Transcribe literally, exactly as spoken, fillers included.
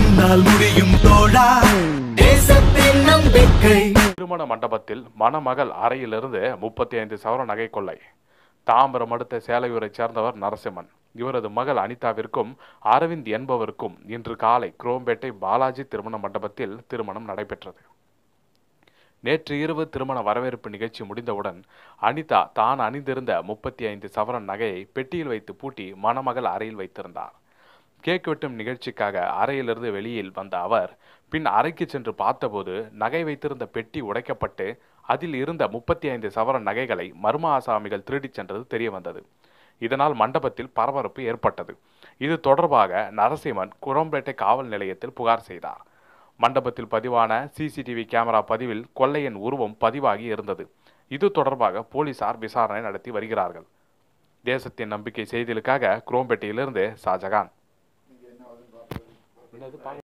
உன்னால் முடியும் தோழா தேசத்தின் நம்பிக்கை. திருமண மண்டபத்தில் மணமகள் அறையிலிருந்து முப்பத்தி ஐந்து சவர நகை கொள்ளை. தாம்பரம் அடுத்த சேலையூரை சேர்ந்தவர் நரசிம்மன். இவரது மகள் அனிதாவிற்கும் அரவிந்த் என்பவருக்கும் இன்று காலை குரோம்பேட்டை பாலாஜி திருமண மண்டபத்தில் திருமணம் நடைபெற்றது. நேற்று இரவு திருமண வரவேற்பு நிகழ்ச்சி முடிந்தவுடன் அனிதா தான் அணிந்திருந்த முப்பத்தி ஐந்து சவரன் நகையை பெட்டியில் வைத்து பூட்டி மணமகள் அறையில் வைத்திருந்தார். கேக் வெட்டும் நிகழ்ச்சிக்காக அறையிலிருந்து வெளியில் வந்த அவர் பின் அறைக்கு சென்று பார்த்தபோது நகை வைத்திருந்த பெட்டி உடைக்கப்பட்டு அதில் இருந்த முப்பத்தி ஐந்து சவரன் நகைகளை மர்ம ஆசாமிகள் திருடிச் சென்றது தெரிய வந்தது. இதனால் மண்டபத்தில் பரபரப்பு ஏற்பட்டது. இது தொடர்பாக நரசிம்மன் குரோம்பேட்டை காவல் நிலையத்தில் புகார் செய்தார். மண்டபத்தில் பதிவான சிசிடிவி கேமரா பதிவில் கொள்ளையின் உருவம் பதிவாகி இருந்தது. இது தொடர்பாக போலீசார் விசாரணை நடத்தி வருகிறார்கள். தேசத்தின் நம்பிக்கை செய்திகளுக்காக குரோம்பேட்டையிலிருந்து ஷாஜகான்.